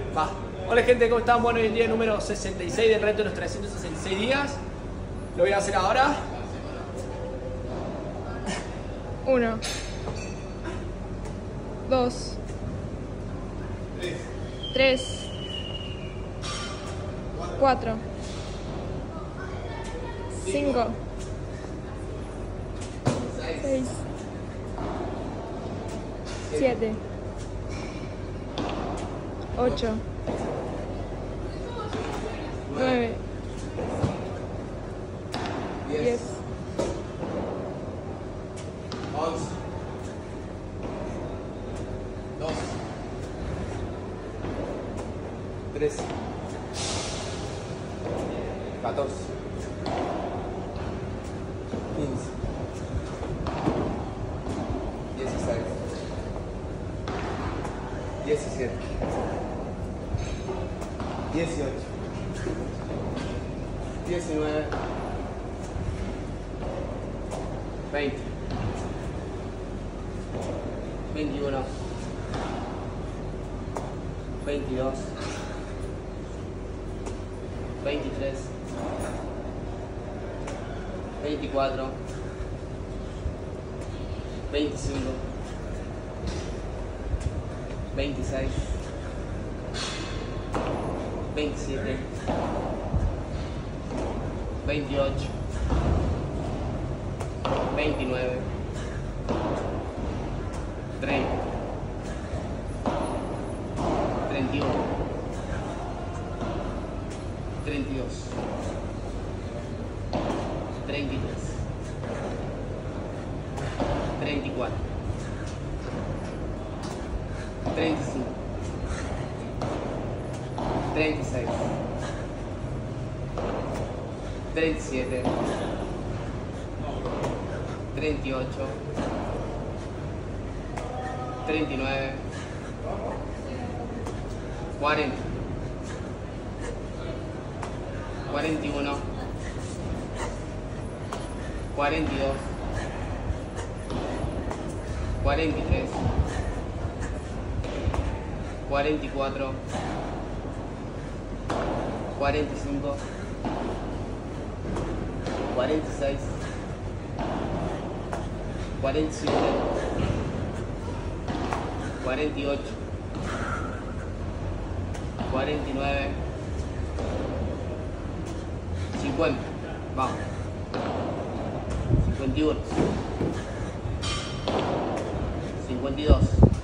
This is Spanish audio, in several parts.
Va. Hola gente, ¿cómo están? Bueno, hoy es el día número 66 del reto de los 366 días. Lo voy a hacer ahora. 1, 2, 3, 4, 5, 6, 7, 8, 9, 10, 11, 12, 13, 14, 15, 16, 17, 18, 19, 20, 21, 22, 23, 24, 25, 26, 27, 28, 29, 30, 31, 32, 33, 34, 35, 36, 37, 38, 39, 40, 41, 42, 43, 44, 45, 46, 47, 48, 49, 50, vamos, 51, 52,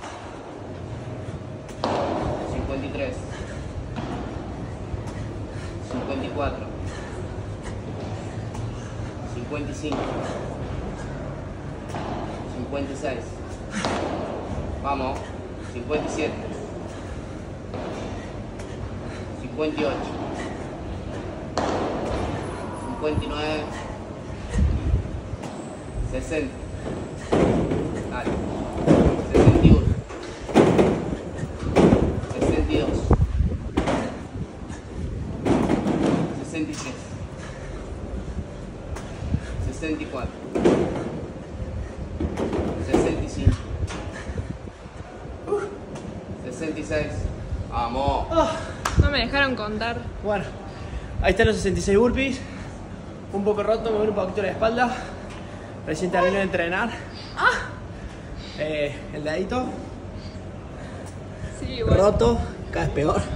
53, 54, 55, 56, vamos, 57, 58, 59, 60, dale, 61, 62, 63, 64, 65, 66, vamos. no me dejaron contar. Bueno, ahí están los 66 burpees. Un poco roto, me duele un poquito la espalda. Recién termino de entrenar. El dedito Sí, igual. roto, cada vez peor.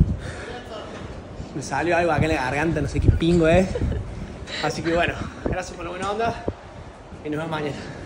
Me salió algo acá en la garganta, no sé qué pingo es. Así que bueno, gracias por la buena onda y nos vemos mañana.